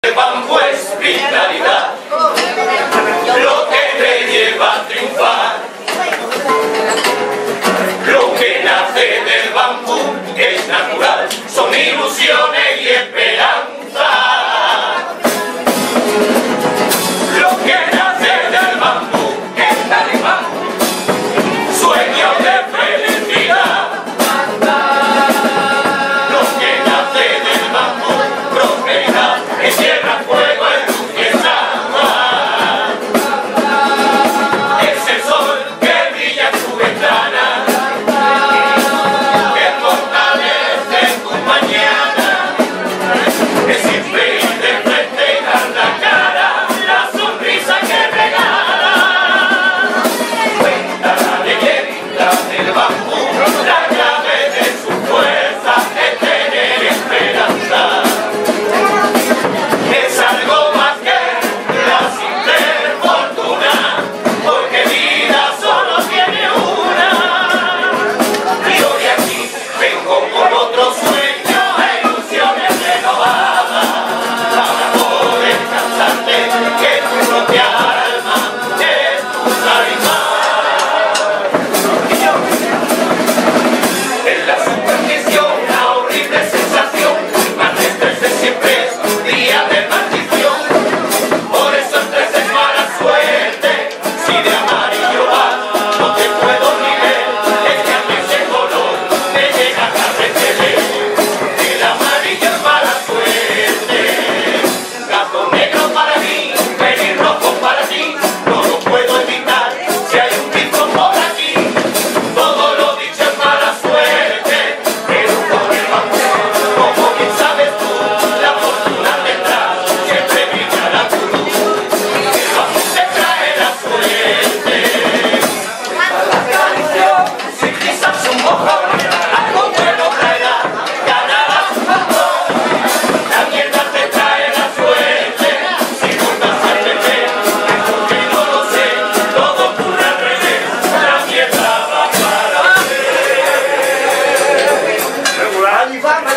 bambú es vitalidad, lo que te lleva a triunfar. Lo que nace del bambú es natural, son ilusiones y esperanza. Lo que nace del bambú es talibán, sueño de felicidad. Lo que nace del bambú, prosperidad, es tierra, fuego, es luz y es agua. Es el sol que brilla en tu ventana, que fortalece tu mañana. Es siempre ir de frente y dar la cara, la sonrisa que regala. Cuenta la leyenda del bambú, la clave de su fuerza es tener esperanza. Es algo más que la simple fortuna, porque vida solo tiene una. Y hoy aquí vengo con otro sueño e ilusiones renovadas, para poder cantarte que tu propia alma es tu talismán. En la superstición, la horrible sensación, más de 13 siempre es un día de maldición. Por eso el 13 es mala suerte, si de amarillo vas, no te puedo ni ver. Es que a mí ese color me llega a retener. El amarillo es mala suerte, gato negro para mí, pelirrojo para ti, no lo puedo evitar si hay un tipo por aquí. Todo lo dicho es mala suerte, pero con el bambú, como bien sabes tú, la fortuna tendrás, siempre brillará tu luz. El bambú te trae la suerte. La tradición, si pisas un mojón, algo bueno traerá, ganarás un montón. La mierda te trae la suerte, si juntas al bebé, es porque no lo sé, todo ocurre al revés, la mierda va para ti.